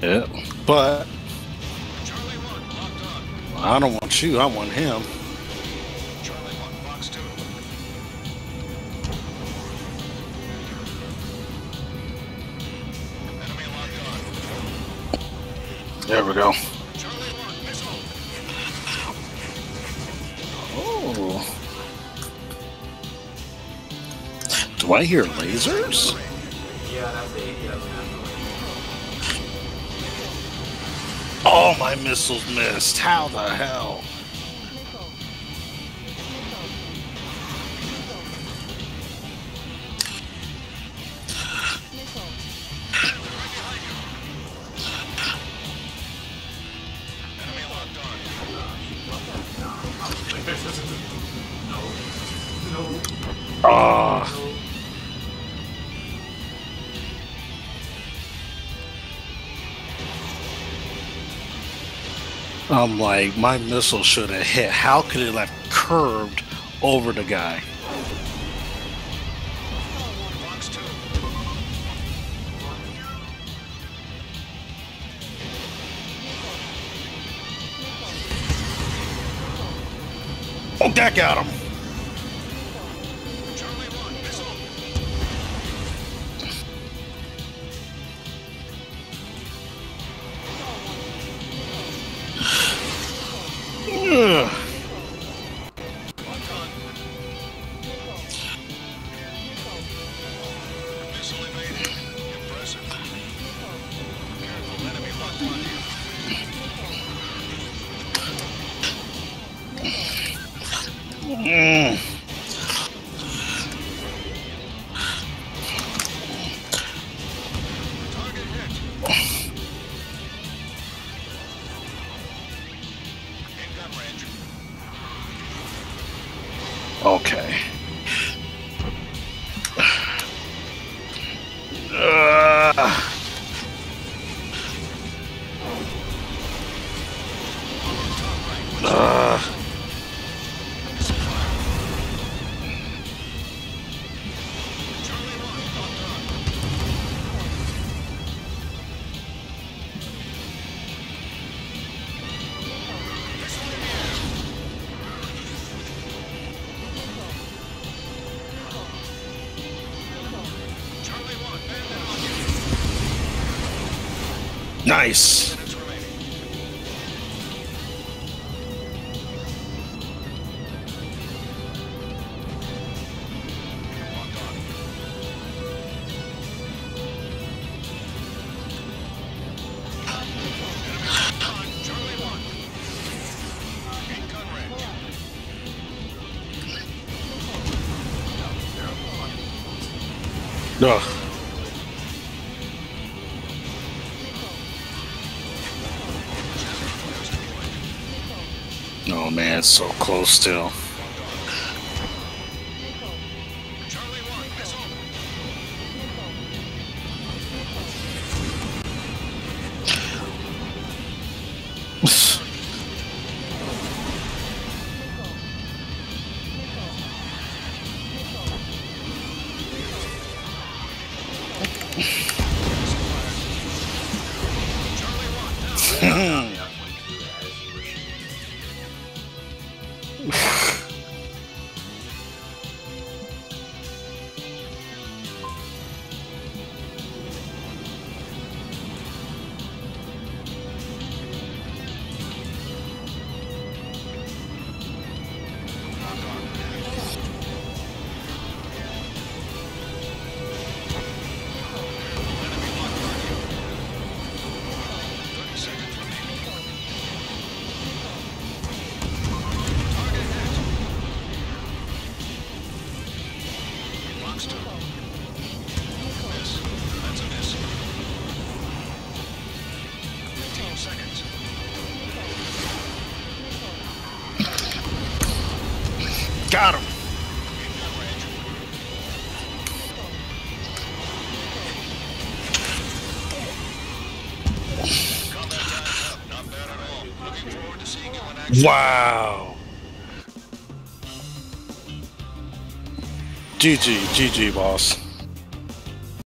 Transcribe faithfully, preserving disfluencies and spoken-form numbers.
Yeah, but I don't want you. I want him. There we go. Oh. Do I hear lasers? Yeah, that's the A D S. Oh, my missiles missed. How the hell? Ah. Oh. I'm like, my missile should have hit. How could it have curved over the guy? Oh, that got him. Ugh. Mm. Okay. Uh. Uh. Nice. Ugh. Oh man, it's so close still. Got him. Wow. G G, G G, boss.